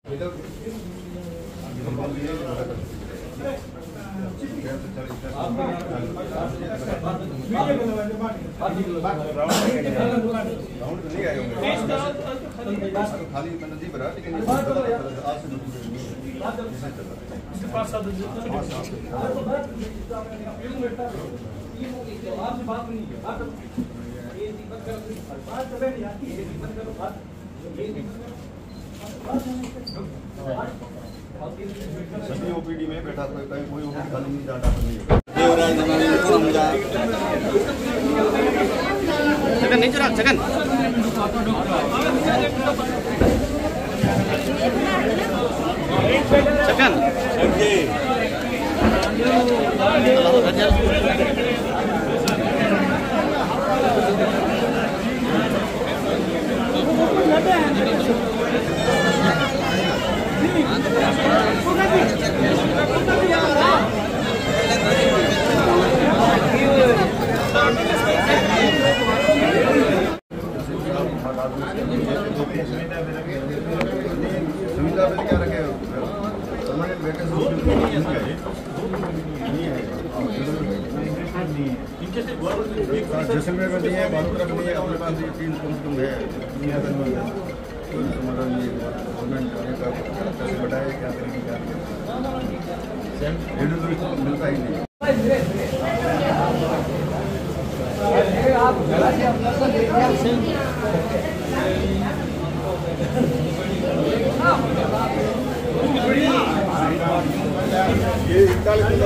खाली नहीं भरा लेकिन सभी ओपीडी में बैठा कोई ओपीडी खाली नहीं डाटा नहीं है। सेकंड नहीं चला सेकंड सुविधा बिल क्या रखे जैसलमेर में नहीं है, बालूपुरा में नहीं है, अपने पास ये 3 कम है। समाधान ये गवर्नमेंट कैसे बढ़ाए, क्या तरीके का मिलता ही नहीं। ये 41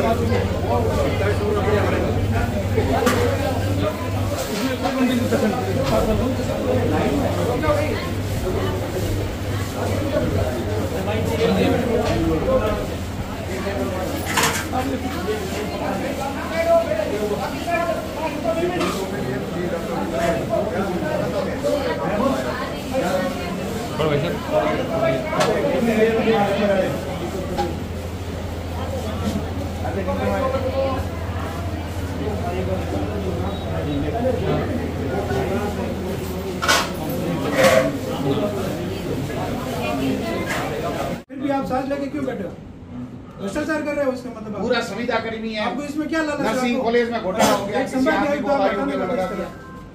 फिर भी आप सांस लेके क्यों बैठे हो? भ्रष्टाचार कर रहे हो, उसका मतलब पूरा संविदा कर्मी है। आपको इसमें क्या लालच? नर्सिंग कॉलेज में घोटाला हो गया, किसी आदमी को लगा दिया,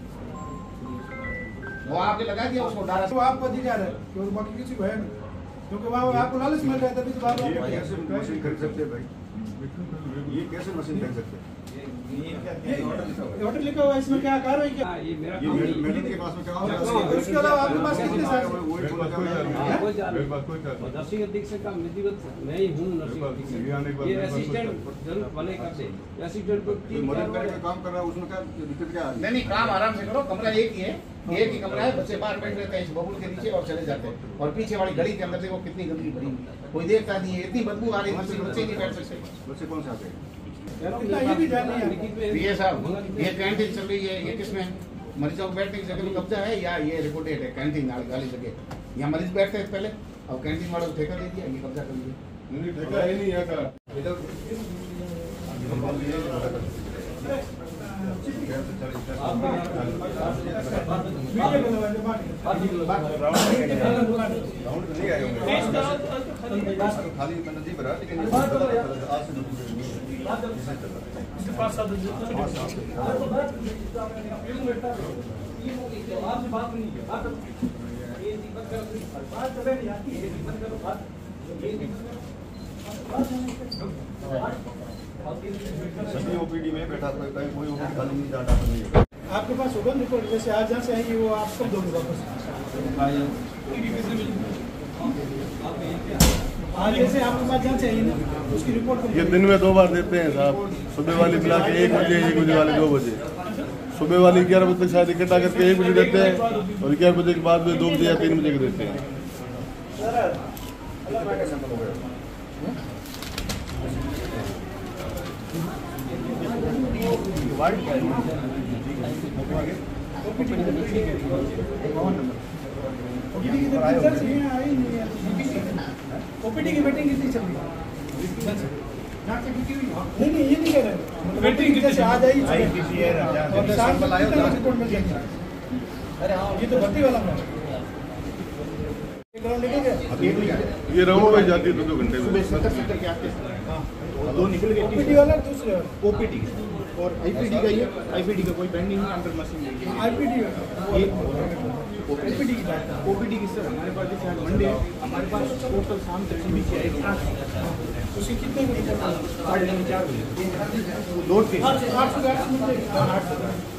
वो आपने लगा दिया उसको डाला। तो आपको अधिकार है क्योंकि बाकी किसी को है नहीं, क्योंकि वहाँ आपको लालच मिल रहा है तभी तो बात ये कैसे मशीन खरीद सकते हैं भाई? ये कैसे मशीन खरीद सकते हैं? ऑर्डर लिखा हुआ है, इसमें क्या कार्रवाई क्या? ये मैडम के पास में क्या होगा? उसके अलावा आपके पास कितने साल नर्सिंग अधीक्षक का विधिवत मैं ही हूँ। नर्सिंग अधीक्षक ये असिस्टेंट जनरल वाले करते हैं, असिस्टेंट को काम कर रहा है, उसमें क्या दिक्कत क्या है? नहीं काम आराम से करो, कमरा एक ही है, एक ही कमरा है, बच्चे बाहर बैठ रहते हैं इस बबूल के नीचे और चले जाते हैं। और पीछे वाली गली के अंदर देखो कितनी गंदगी भरी, कोई देखता नहीं है, इतनी बदबू आ रही है, बच्चे नहीं बैठ सकते। बच्चे कौन से आते हैं? ये भी जान नहीं है। ये साहब ये कैंटीन चल रही है, ये किसमें मरीजों को बैठने की जगह में कब्जा है या ये रिपोर्टेड है? कैंटीन वाली जगह यहाँ मरीज बैठते थे पहले, अब कैंटीन वालों को ठेका दे दिया, ये कब्जा कर लिया। ठेका ही नहीं है सर। खाली नहीं भरा लेकिन सभी ओपीडी में बैठा कोई ओपीडी खाली नहीं डाटा नहीं है। आपके पास होगा रिपोर्ट, जैसे आज जहाँ से आएंगे वो आप कब दोगे वापस? आज जैसे आपके पास जहाँ से आई ना उसकी रिपोर्ट ये दिन में 2 बार देते हैं साहब, सुबह वाली मिला के 1 बजे, 1 बजे वाली 2 बजे। सुबह वाली 11 बजे तक शायद इकट्ठा करके 1 बजे देते हैं और 11 बजे के बाद में 2 बजे या 3 बजे के देते हैं। ओपीडी की मीटिंग कितनी चल रही है? नहीं ये नहीं कह रहे, मीटिंग जैसे आज आई और शाम को रिपोर्ट मिल जाएगी। अरे हाँ ये तो भर्ती वाला है। तो निकल गए एक नहीं आए ये राउंड वाइज जाती है 2 घंटे सुबह में। 70 के आते हैं, दो निकल गए ओपीडी वाला दूसरे वाला ओपीडी और आईपीडी का ये आईपीडी का कोई पेंडिंग नहीं अंडर मशीन नहीं है आईपीडी ये ओपीडी की बात है। ओपीडी की सर हमारे पास जैसे आज मंडे है, हमारे पास टोटल शाम तक सभी की आएगी उसकी कितने बजे तक? 4:30 बजे लौट के 8 से 8 मिनट